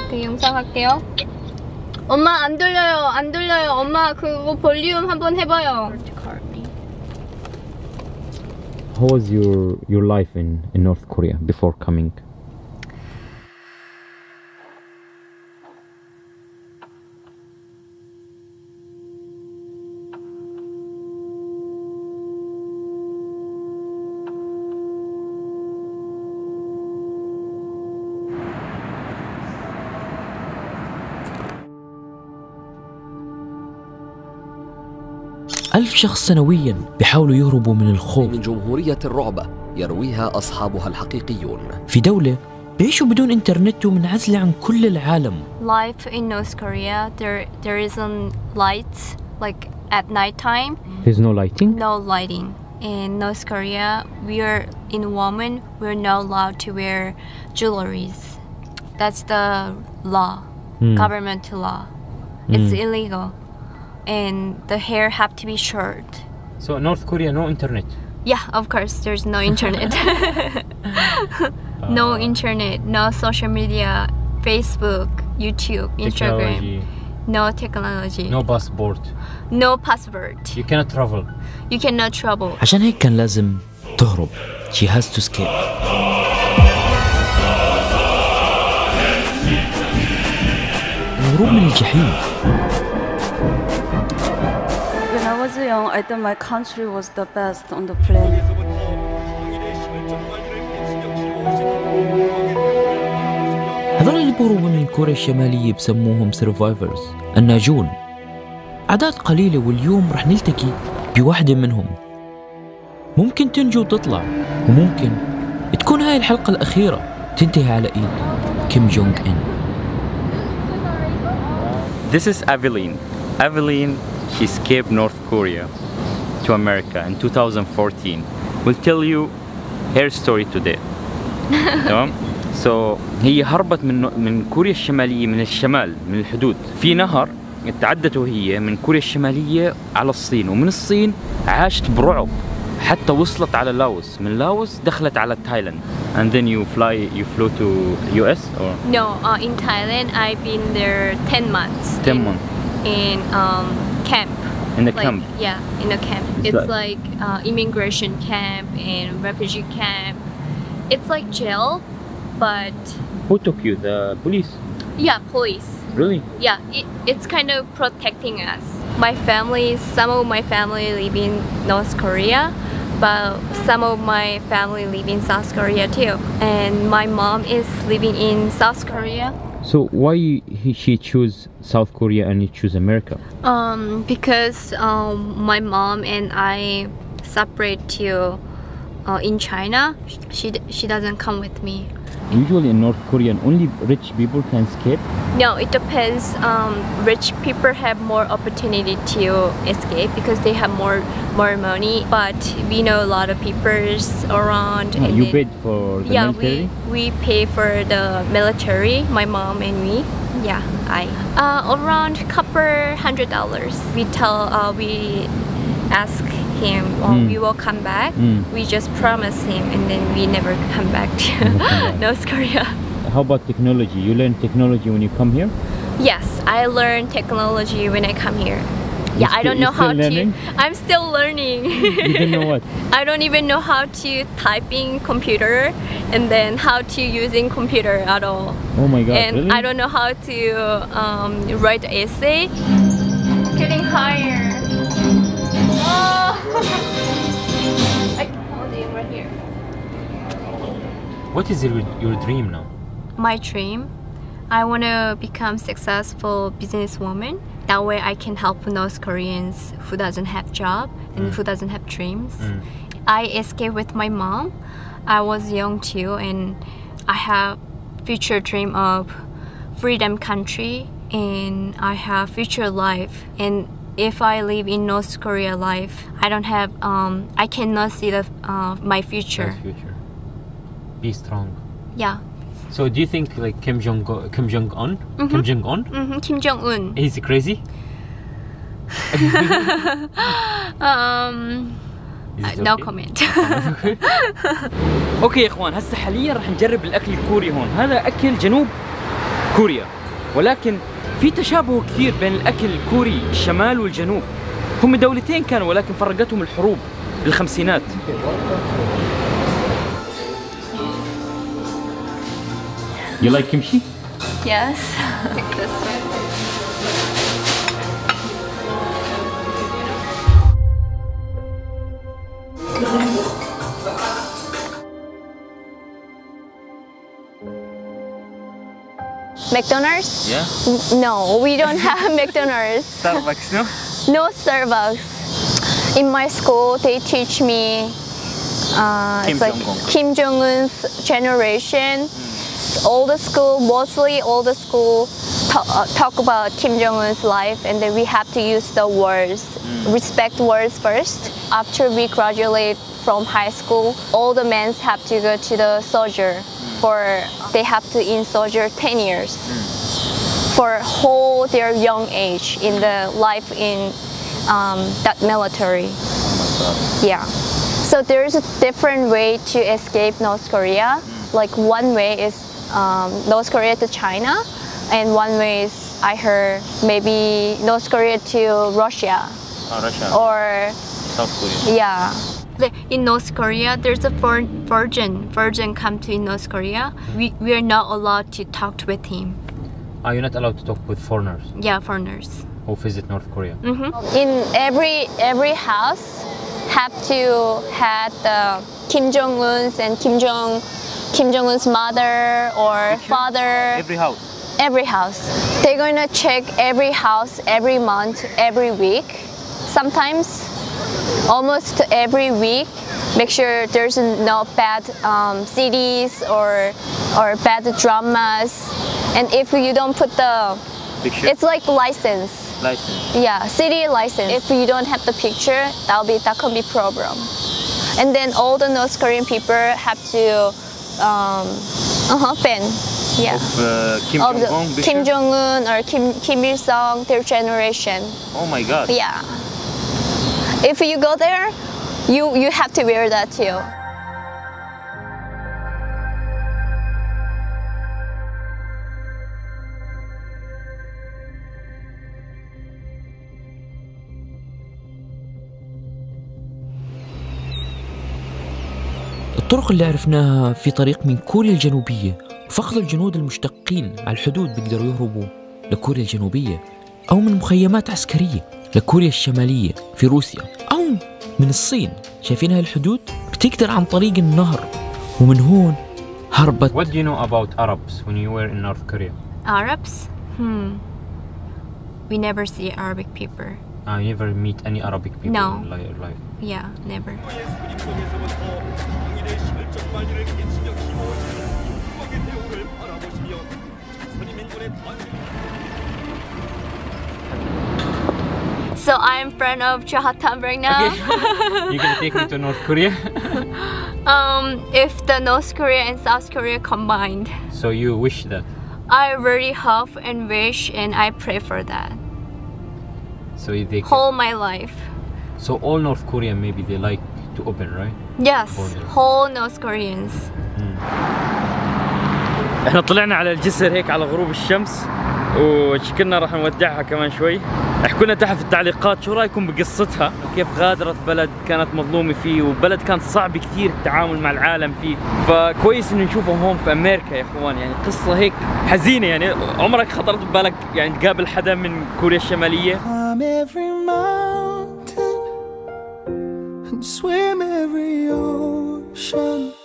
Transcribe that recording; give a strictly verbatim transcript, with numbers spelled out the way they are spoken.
그 영상 할게요. 엄마 안 들려요. 안 들려요. 엄마 그거 볼륨 한번 해봐요. How was your your life in in North Korea before coming? ألف شخص سنوياً بيحاولوا يهربوا من الخوف من جمهورية الرعب يرويها أصحابها الحقيقيون في دولة بيعيشوا بدون إنترنت ومنعزلة عن كل العالم. Life in North Korea, there there isn't lights like at night time. There's no lighting? No lighting. In North Korea, we are in women. We're not allowed to wear jewelries. That's the law, mm. government law. It's mm. illegal. And the hair have to be short. So North Korea, no internet? Yeah, of course, there's no internet. No uh, internet, no social media, Facebook, YouTube, Instagram. Technology. No technology. No passport. No passport. You cannot travel. You cannot travel. عشان هيك كان لازم تهرب. She has to escape. الهروب من الجحيم. When I was young, I thought my country was the best on the planet. هذول اللي بهربوا من كوريا الشمالية بسموهم survivors، الناجون. أعداد قليلة واليوم رح نلتقي بواحدة منهم. ممكن تنجو وتطلع، وممكن تكون هاي الحلقة الأخيرة تنتهي على إيد كيم جونغ إن. This is Evelyn. Evelyn, she escaped North Korea to America in two thousand fourteen. We'll tell you her story today. تمام؟ So هي هربت من من كوريا الشمالية، من الشمال، من الحدود. في نهر تعدته هي من كوريا الشمالية على الصين، ومن الصين عاشت برعب حتى وصلت على لاوس، من لاوس دخلت على تايلاند. And then you fly, you flew to U S or? No, uh, in Thailand I've been there ten months. ten in, months. In um, camp. In the like, camp? Yeah, in a camp. It's It's like, like uh, immigration camp and refugee camp. It's like jail, but... Who took you? The police? Yeah, police. Really? Yeah, it, it's kind of protecting us. My family, some of my family live in North Korea, but some of my family live in South Korea too. And my mom is living in South Korea. So why he, she choose South Korea and you choose America? Um, because um, my mom and I separate to uh, in China. She she doesn't come with me. Usually in North Korea, only rich people can escape? No, it depends. Um, rich people have more opportunity to escape because they have more more money. But we know a lot of people around. Oh, and you then, paid for the yeah, military? we we pay for the military. My mom and me. Yeah, I uh, around couple hundred dollars. We tell uh, we ask him or mm. we will come back. Mm. We just promise him and then we never come back to come back. North Korea. How about technology? You learn technology when you come here? Yes, I learn technology when I come here. You Yeah, I don't know how learning? to. I'm still learning. You don't know what? I don't even know how to typing computer and then how to using computer at all. Oh my god, And really? I don't know how to um, write essay. Getting higher. Oh. I can hold it right here. What is your, your dream now? My dream, I want to become successful businesswoman. That way I can help North Koreans who doesn't have job and mm. who doesn't have dreams. Mm. I escaped with my mom. I was young too and I have future dream of freedom country and I have future life. And if I live in North Korea life, I don't have, um, I cannot see the, uh, my future. That's future. Be strong. Yeah. So do you think like Kim Jong Kim Jong Un, Mm-hmm. Kim Jong Un, Mm-hmm. Kim Jong Un. is he crazy? um, Is it no okay? comment. اوكي يا اخوان، هسه حاليا رح نجرب الاكل الكوري هون. هذا اكل جنوب كوريا. ولكن في تشابه كثير بين الأكل الكوري الشمال والجنوب. هم دولتين كانوا ولكن فرقتهم الحروب بالخمسينات. You like kimchi? Yes. McDonald's? Yeah. No, we don't have McDonald's. Starbucks, no? No Starbucks. In my school, they teach me uh, Kim it's like Jong-un. Kim Jong-un's generation. Mm. All the school, mostly all the school, talk, uh, talk about Kim Jong-un's life, and then we have to use the words, mm. respect words first. After we graduate from high school, all the men have to go to the soldier. For they have to in soldier ten years mm. for whole their young age in the life in um, that military. Oh yeah. So there is a different way to escape North Korea. Mm. Like one way is um, North Korea to China, and one way is I heard maybe North Korea to Russia. Oh, Russia. Or South Korea. Yeah. In North Korea, there's a virgin. Virgin come to in North Korea. We we are not allowed to talk with him. Are you not allowed to talk with foreigners Yeah, foreigners. who visit North Korea? Mm-hmm. In every every house, have to have the Kim Jong Un's and Kim Jong Kim Jong Un's mother or father. Every house. Every house. They're gonna check every house every month, every week. Sometimes. Almost every week, make sure there's no bad um, C Ds or or bad dramas, and if you don't put the Picture? It's like license. License. Yeah, city license. If you don't have the picture, that'll be that can be problem. And then all the North Korean people have to um, uh-huh, ban. Yeah. Of uh, Kim Of the Jong-un picture? Kim Jong Un or Kim Kim Il Sung, their generation. Oh my God. Yeah. If you go there, you you have to wear that too. الطرق اللي عرفناها في طريق من كوريا الجنوبية وفقد الجنود المشتقين على الحدود بيقدروا يهربوا لكوريا الجنوبية، أو من مخيمات عسكرية لكوريا الشمالية في روسيا، أو من الصين. شايفين هاي الحدود بتقدر عن طريق النهر، ومن هون هربت. What do you know about Arabs when you were in North Korea? Arabs? Hmm. We never see Arabic people. Uh, you never meet any Arabic people No. in your life? Yeah, never. So I'm friend of Chahatam right now. Okay. You're gonna take me to North Korea? um, if the North Korea and South Korea combined. So you wish that? I really hope and wish and I pray for that. So you think Whole my life. So all North Korea maybe they like to open, right? Yes, Border. whole North Koreans. احنا طلعنا على الجسر هيك على غروب الشمس، وشكلنا راح نودعها كمان شوي. احكوا لنا تحت في التعليقات شو رايكم بقصتها، كيف غادرت بلد كانت مظلومه فيه وبلد كان صعب كثير التعامل مع العالم فيه، فكويس انه نشوفهم هون في امريكا يا اخوان. يعني قصه هيك حزينه، يعني عمرك خطرت ببالك يعني تقابل حدا من كوريا الشماليه؟ swim every ocean